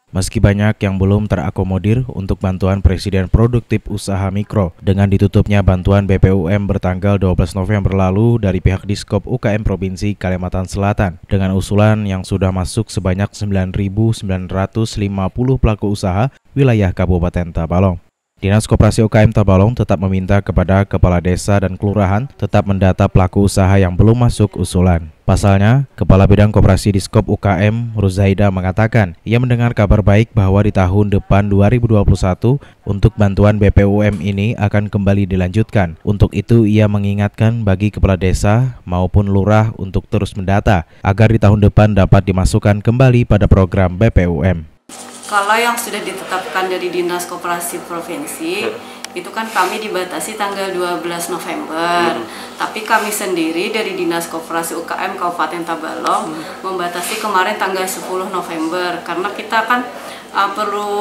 Meski banyak yang belum terakomodir untuk bantuan Presiden Produktif Usaha Mikro dengan ditutupnya bantuan BPUM bertanggal 12 November lalu dari pihak Diskop UKM Provinsi Kalimantan Selatan dengan usulan yang sudah masuk sebanyak 9.950 pelaku usaha wilayah Kabupaten Tabalong. Dinas Koperasi UKM Tabalong tetap meminta kepada kepala desa dan kelurahan tetap mendata pelaku usaha yang belum masuk usulan. Pasalnya, Kepala Bidang Koperasi Diskop UKM Ruzaida mengatakan ia mendengar kabar baik bahwa di tahun depan 2021 untuk bantuan BPUM ini akan kembali dilanjutkan. Untuk itu ia mengingatkan bagi kepala desa maupun lurah untuk terus mendata agar di tahun depan dapat dimasukkan kembali pada program BPUM. Kalau yang sudah ditetapkan dari Dinas Koperasi Provinsi, itu kan kami dibatasi tanggal 12 November. Tapi kami sendiri dari Dinas Koperasi UKM Kabupaten Tabalong membatasi kemarin tanggal 10 November. Karena kita kan perlu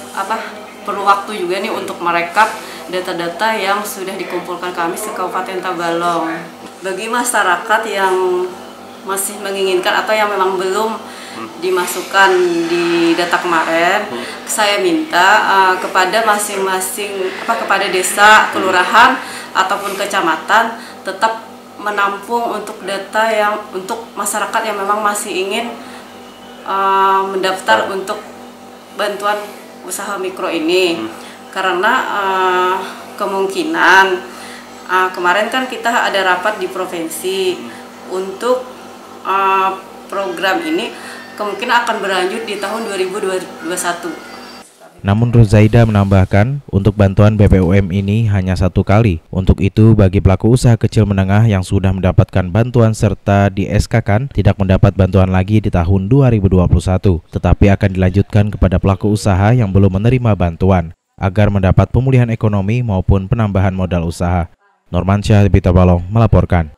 waktu juga nih untuk merekap data-data yang sudah dikumpulkan kami di Kabupaten Tabalong. Bagi masyarakat yang masih menginginkan atau yang memang belum dimasukkan di data kemarin, saya minta kepada masing-masing kepada desa, kelurahan ataupun kecamatan tetap menampung untuk data yang untuk masyarakat yang memang masih ingin mendaftar untuk bantuan usaha mikro ini. Karena kemungkinan kemarin kan kita ada rapat di provinsi untuk program ini kemungkinan akan berlanjut di tahun 2021. Namun Ruzaida menambahkan, untuk bantuan BPUM ini hanya satu kali. Untuk itu, bagi pelaku usaha kecil menengah yang sudah mendapatkan bantuan serta di SK-kan tidak mendapat bantuan lagi di tahun 2021, tetapi akan dilanjutkan kepada pelaku usaha yang belum menerima bantuan agar mendapat pemulihan ekonomi maupun penambahan modal usaha. Normansyah, Tabalong melaporkan.